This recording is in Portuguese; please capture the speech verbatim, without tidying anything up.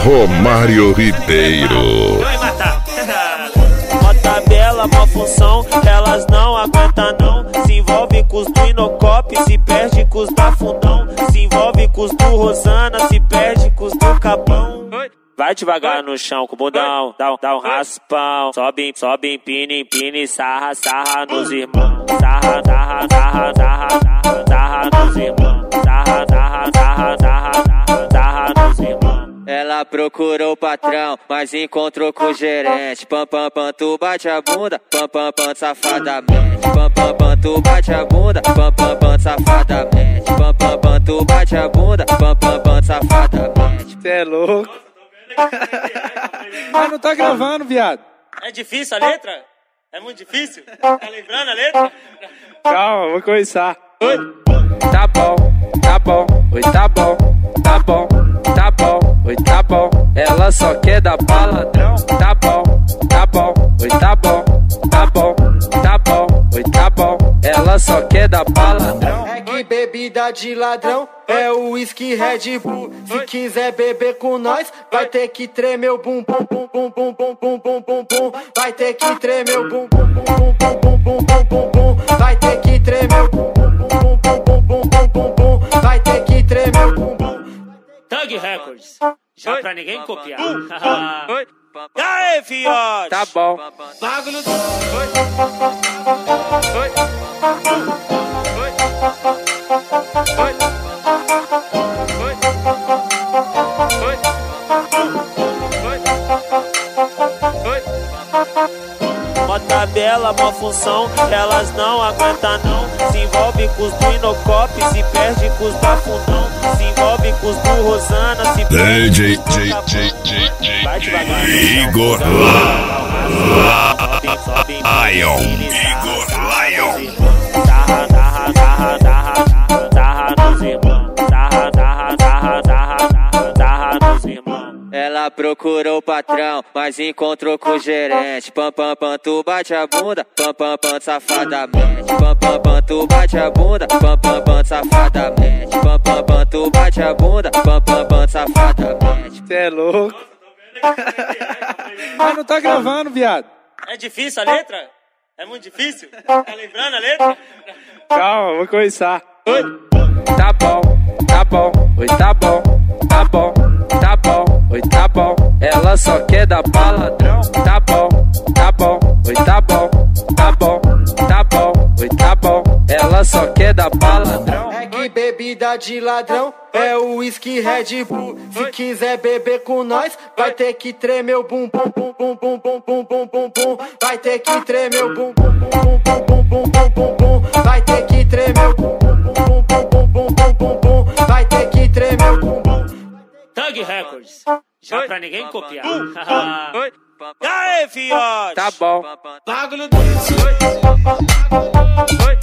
Romário Ribeiro. Vai matar. Mó tabela, mó função, elas não aguentam não. Se envolve com os do Inocop, se perde com os da Fundão. Se envolve com os do Rosana, se perde com os do Capão. Vai devagar no chão com o bundão, dá um, dá um raspão. Sobe, sobe, empina, empina e sarra, sarra nos irmãos. Sarra, sarra, sarra, sarra, sarra, sarra nos irmãos. Sarra, sarra, sarra, sarra, sarra, sarra nos irmãos. Ela procurou o patrão, mas encontrou com o gerente. Pam, pam, pam, tu bate a bunda, pam, pam, pam, safadamente. Pam, pam, pam, tu bate a bunda, pam, pam, pam, safadamente. Pam, pam, pam, tu bate a bunda, pam, pam, pam, safadamente. Cê é louco. Mas não tá gravando, viado. É difícil a letra? É muito difícil? Tá lembrando a letra? Calma, vou começar. Oi? Tá bom, tá bom, oi, tá bom, tá bom, tá bom, oi, tá bom. Ela só quer dar pra ladrão. Tá bom, tá bom, oi, tá bom, tá bom, tá bom, oi, tá bom. Ela só quer dar pra ladrão. É que bebida de ladrão é o whisky Red Bull. Se quiser beber com nós, vai ter que tremer o bum bum bum bum bum bum bum bum bum bum. Vai ter que tremer o bum bum bum bum bum bum bum bum bum. Vai ter que tremer o bum bum bum bum bum bum bum bum bum. Vai ter que tremer o bum bum. Thug Records, já pra ninguém copiar. E aí, fiote? Tá bom. Bagulho do... Mó tabela, mó função, elas não aguentam não. Se envolve com os do Inocop, se perde com os da Fundão. Se envolve com os do Rosana, se perde com os do Capão. Vai devagar, Igor Lion. Igor Lion. Sarra, sarra, sarra, sarra, sarra, sarra nos irmãos. Sarra, sarra, sarra, sarra, sarra, sarra nos irmãos. Ela procurou o patrão, mas encontrou com o gerente. Pam, pam, pam, tu bate a bunda, pam, pam, pam, safadamente. Pam, pam, pam, tu bate a bunda, pam, pam, pam, safadamente. Pam, pam, pam, tu bate a bunda, pam, pam, pam, safadamente. Cê é louco. Mas não tá gravando, viado. É difícil a letra? É muito difícil? Tá lembrando a letra? Calma, vou começar. Oi? Tá bom, tá bom, oi, tá bom, tá bom, tá bom, oi, tá bom. Ela só quer dar pra ladrão. Tá bom, tá bom, oi, tá bom, tá bom, tá bom, oi, tá bom. Ela só quer dar pra ladrão. É que bebida de ladrão é o whisky Red Bull. Se quiser beber com nós, vai ter que tremer o bum bum bum bum bum bum bum bum bum bum. Vai ter que tremer o bum bum bum bum bum bum bum bum bum. Vai ter que tremer o bum bum bum bum bum bum bum bum bum. Vai ter que tremer o bum bum. Thug Records, já pra ninguém copiar. E aí, fiote? Tá bom. Bagulho do...